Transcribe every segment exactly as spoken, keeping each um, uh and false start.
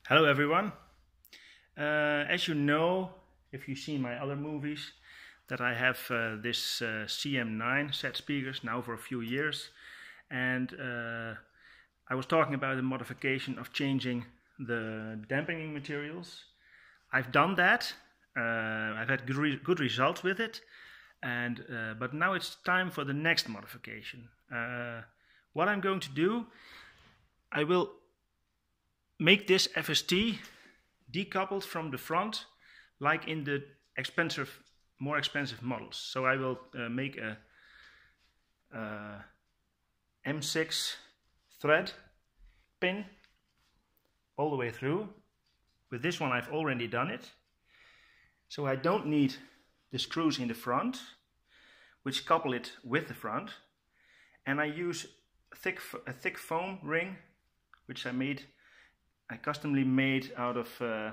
Hello everyone. Uh, as you know, if you've seen my other movies, that I have uh, this uh, C M nine set speakers now for a few years, and uh, I was talking about the modification of changing the dampening materials. I've done that. Uh, I've had good, re good results with it, and uh, but now it's time for the next modification. Uh, what I'm going to do, I will make this F S T decoupled from the front, like in the expensive, more expensive models. So I will uh, make a, a M six thread pin all the way through. With this one I've already done it. So I don't need the screws in the front, which couple it with the front. And I use a thick, a thick foam ring, which I made I customly made out of uh,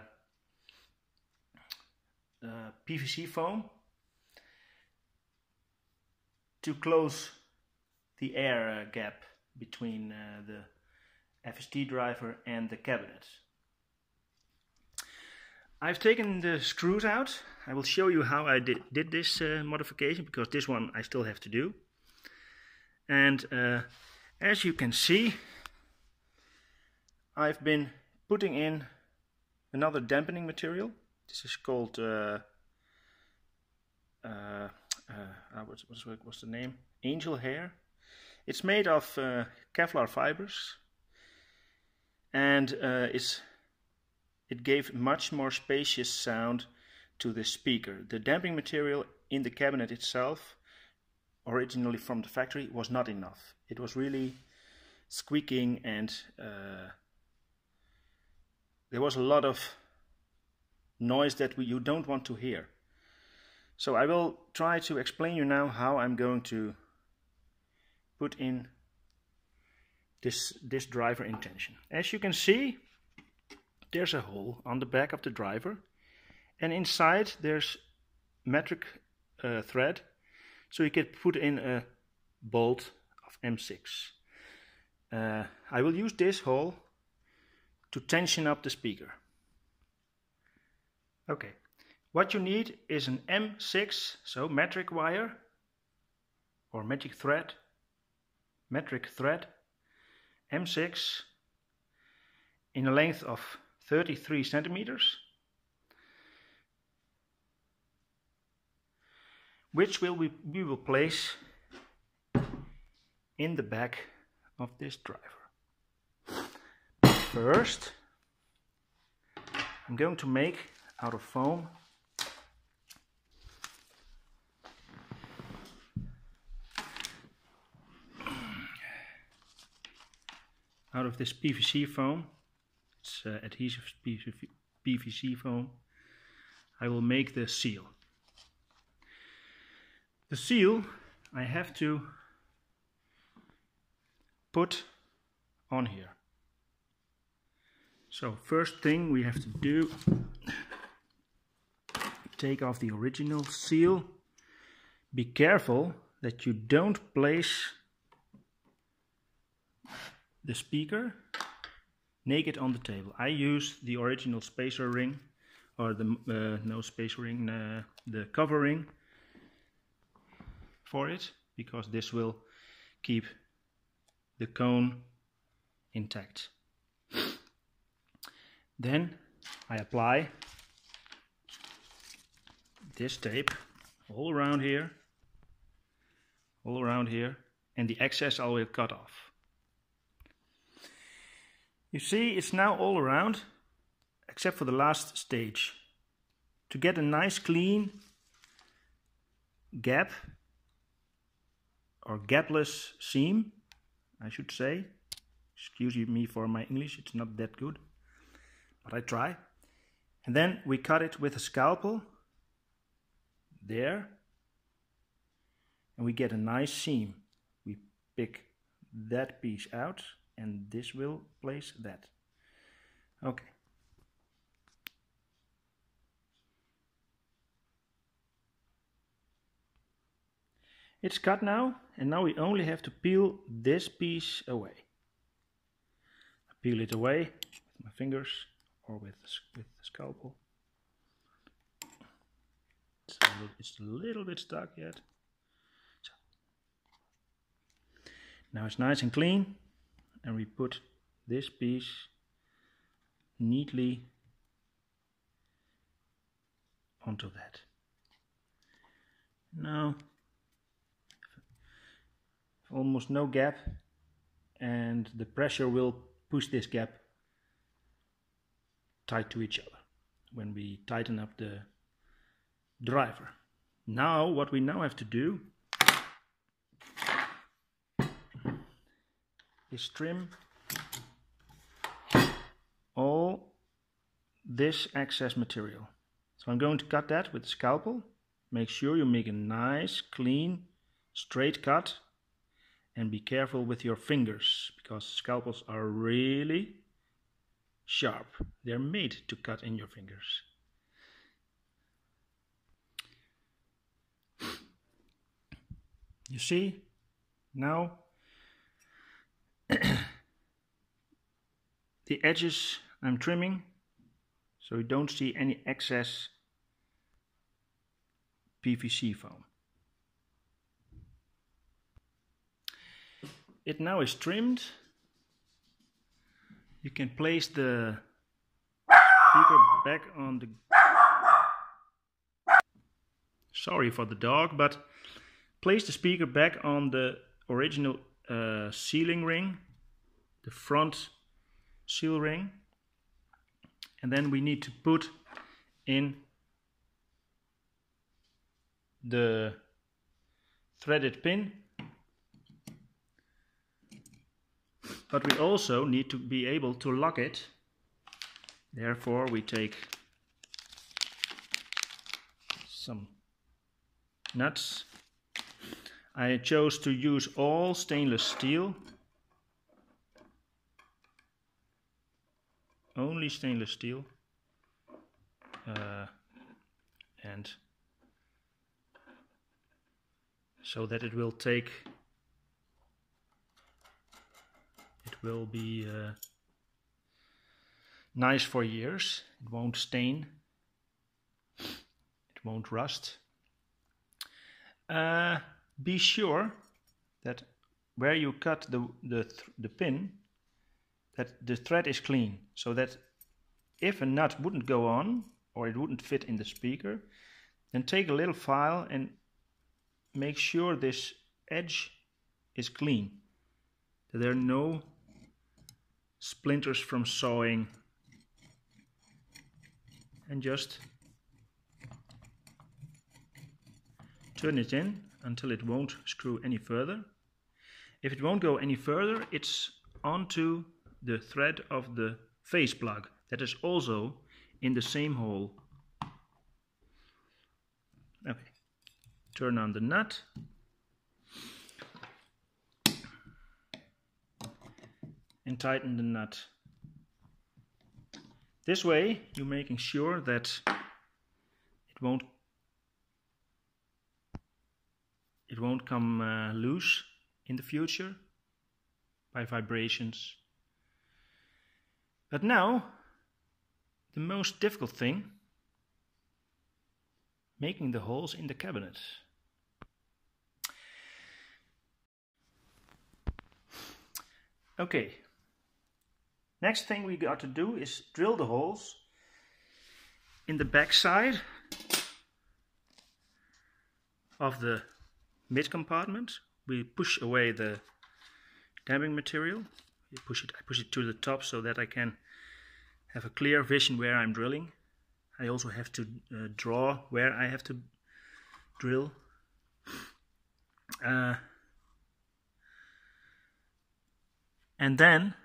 uh, P V C foam to close the air uh, gap between uh, the F S T driver and the cabinet. I've taken the screws out. I will show you how I did, did this uh, modification, because this one I still have to do. And uh, as you can see, I've been putting in another dampening material. This is called uh, uh, uh, what's, what's, what's the name? Angel hair. It's made of uh, Kevlar fibers, and uh, it's it gave much more spacious sound to the speaker. The damping material in the cabinet itself, originally from the factory, was not enough. It was really squeaking, and uh, there was a lot of noise that we, you don't want to hear. So I will try to explain you now how I'm going to put in this, this driver in tension. As you can see, there's a hole on the back of the driver, and inside there's metric uh, thread, so you can put in a bolt of M six. Uh, I will use this hole to tension up the speaker. Okay, what you need is an M six, so metric wire or metric thread, metric thread, M six in a length of thirty-three centimeters, which will we, we will place in the back of this driver. First, I'm going to make out of foam out of this P V C foam. It's uh, adhesive P V C foam. I will make the seal. The seal I have to put on here. So first thing we have to do, take off the original seal. Be careful that you don't place the speaker naked on the table. I use the original spacer ring, or the uh, no spacer ring, uh, the cover ring for it, because this will keep the cone intact. Then I apply this tape all around here, all around here, and the excess I will cut off. You see, it's now all around, except for the last stage. To get a nice clean gap, or gapless seam, I should say. Excuse me for my English, it's not that good, but I try. And then we cut it with a scalpel there, and we get a nice seam. We pick that piece out, and this will place that. Okay. It's cut now, and now we only have to peel this piece away. I peel it away with my fingers. or with with the scalpel. It's a little, it's a little bit stuck yet. So. Now it's nice and clean, and we put this piece neatly onto that. Now almost no gap, and the pressure will push this gap tight to each other when we tighten up the driver. Now what we now have to do is trim all this excess material. So I'm going to cut that with the scalpel. Make sure you make a nice, clean, straight cut, and be careful with your fingers, because scalpels are really sharp. They're made to cut in your fingers. You see, now the edges I'm trimming, so you don't see any excess P V C foam. It now is trimmed. You can place the speaker back on the... Sorry for the dog, but place the speaker back on the original uh, sealing ring, the front seal ring, and then we need to put in the threaded pin. But we also need to be able to lock it. Therefore we take some nuts. I chose to use all stainless steel. Only stainless steel. Uh, and so that it will take It will be uh, nice for years. It won't stain. It won't rust. Uh, be sure that where you cut the the th the pin, that the thread is clean, so that if a nut wouldn't go on or it wouldn't fit in the speaker, then take a little file and make sure this edge is clean. That there are no splinters from sawing, and just turn it in until it won't screw any further. If it won't go any further, it's onto the thread of the face plug that is also in the same hole. Okay, turn on the nut. And tighten the nut. This way you're making sure that it won't it won't come uh, loose in the future by vibrations. But now the most difficult thing, making the holes in the cabinet. Okay. Next thing we got to do is drill the holes in the back side of the mid compartment. We push away the damping material. We push it, I push it to the top so that I can have a clear vision where I'm drilling. I also have to uh, draw where I have to drill. Uh, and then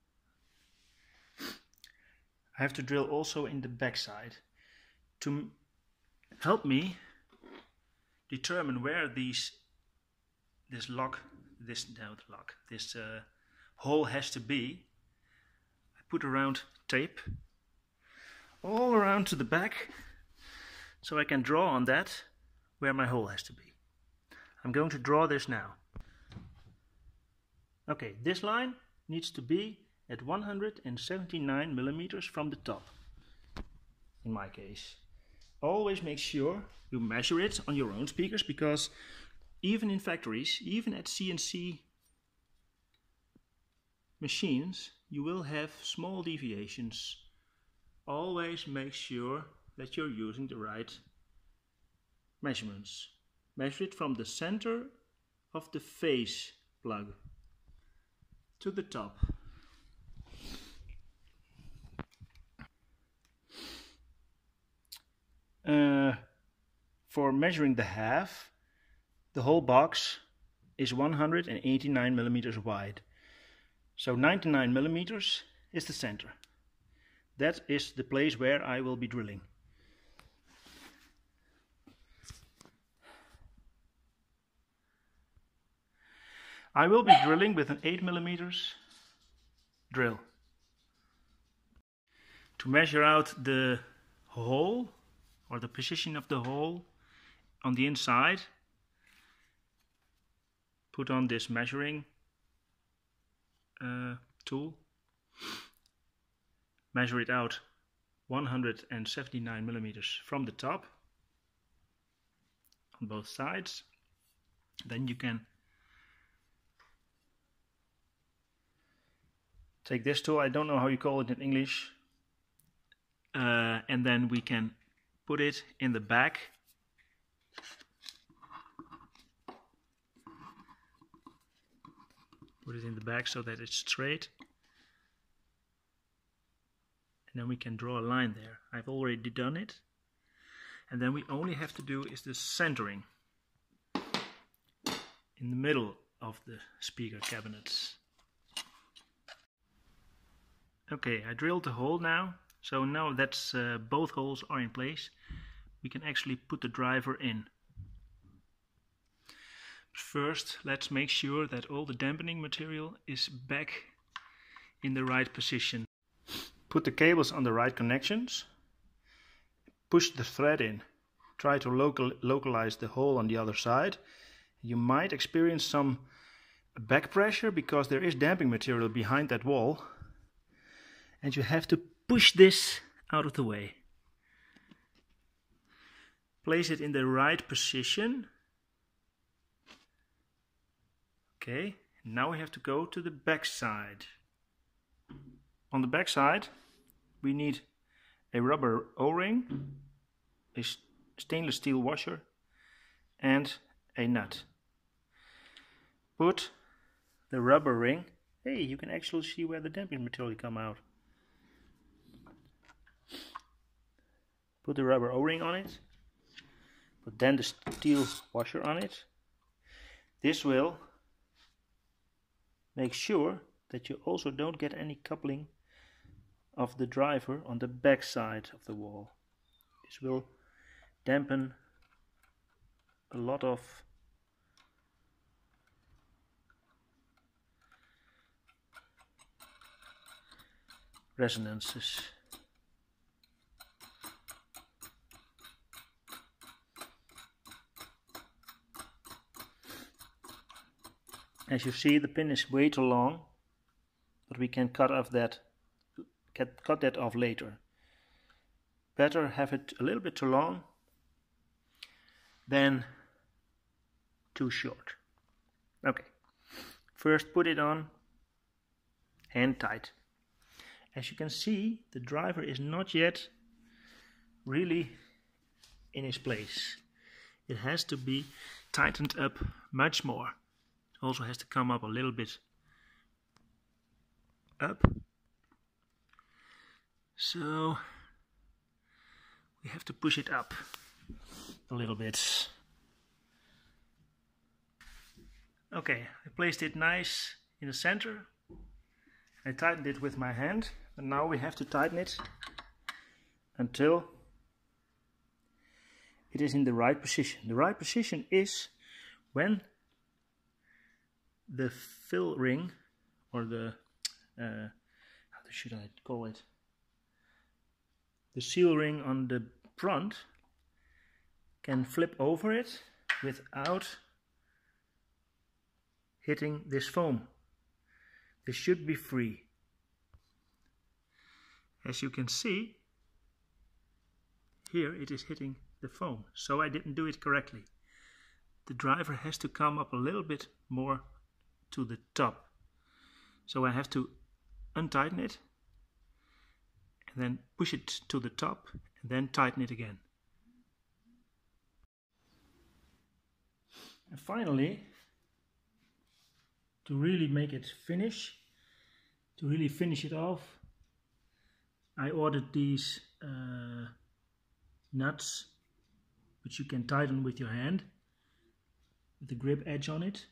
I have to drill also in the back side to help me determine where these this lock, this no, the lock, this uh, hole has to be. I put around tape all around to the back, so I can draw on that where my hole has to be. I'm going to draw this now. Okay, this line needs to be at one hundred seventy-nine millimeters from the top, in my case. Always make sure you measure it on your own speakers, because even in factories, even at C N C machines, you will have small deviations. Always make sure that you're using the right measurements. Measure it from the center of the face plug to the top. Uh, for measuring the half, the whole box is one hundred eighty-nine millimeters wide. So ninety-nine millimeters is the center. That is the place where I will be drilling. I will be drilling with an eight millimeters drill. To measure out the hole, or the position of the hole on the inside, put on this measuring uh, tool. Measure it out one hundred seventy-nine millimeters from the top on both sides. Then you can take this tool, I don't know how you call it in English, uh, and then we can put it in the back. Put it in the back so that it's straight. And then we can draw a line there. I've already done it. And then we only have to do is the centering in the middle of the speaker cabinets. Okay, I drilled the hole now. So now that uh, both holes are in place, we can actually put the driver in. First, let's make sure that all the dampening material is back in the right position. Put the cables on the right connections. Push the thread in. Try to local localize the hole on the other side. You might experience some back pressure because there is damping material behind that wall. And you have to push this out of the way. Place it in the right position. Okay, now we have to go to the back side. On the back side, we need a rubber O-ring, a stainless steel washer, and a nut. Put the rubber ring. Hey, you can actually see where the damping material come out. Put the rubber O-ring on it. Put then the steel washer on it. This will make sure that you also don't get any coupling of the driver on the back side of the wall. This will dampen a lot of resonances. As you see, the pin is way too long, but we can cut off that, cut that off later. Better have it a little bit too long than too short. Okay, first put it on hand tight. As you can see, the driver is not yet really in its place. It has to be tightened up much more. Also has to come up a little bit up. So we have to push it up a little bit. Okay, I placed it nice in the center. I tightened it with my hand, and now we have to tighten it until it is in the right position. The right position is when the fill ring, or the uh, how should I call it, the seal ring on the front can flip over it without hitting this foam. This should be free. as you can see, here it is hitting the foam, so I didn't do it correctly. The driver has to come up a little bit more to the top. So I have to untighten it and then push it to the top and then tighten it again. And finally, to really make it finish, to really finish it off, I ordered these uh, nuts, which you can tighten with your hand, with the grip edge on it.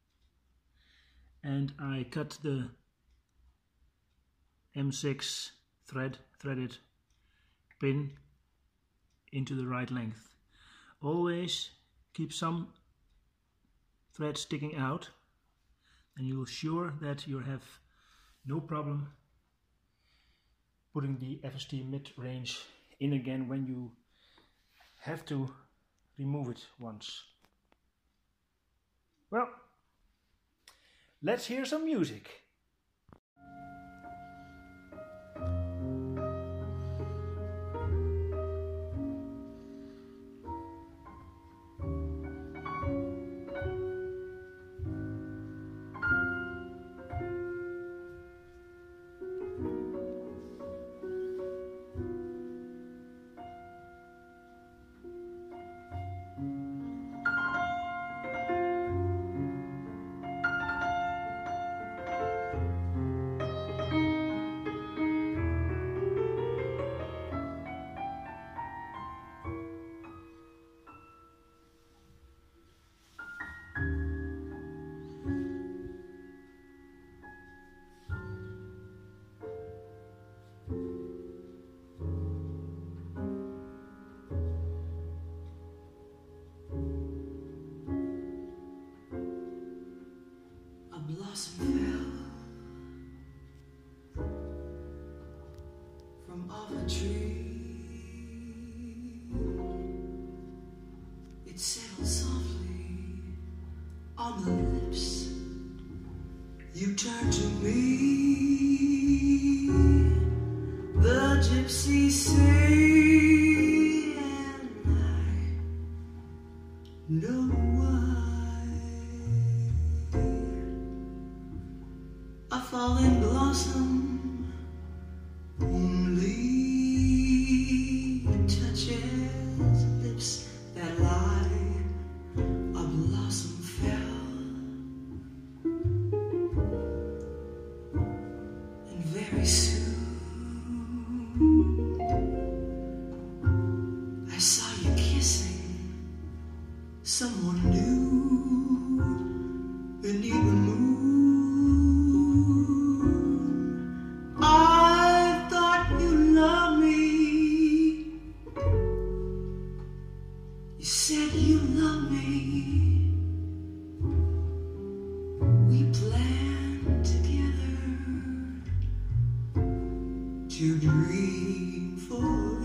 And I cut the M six thread, threaded pin into the right length. Always keep some thread sticking out, and you'll sure that you have no problem putting the F S T mid-range in again when you have to remove it once. Well, let's hear some music. Blossom fell from off a tree. It settled softly on the lips. You turned to me, the gypsies say, and I know why. A falling blossom only touches lips that lie. A blossom fell, and very soon I saw you kissing someone new beneath the moon. You said you love me. We planned together to dream forever.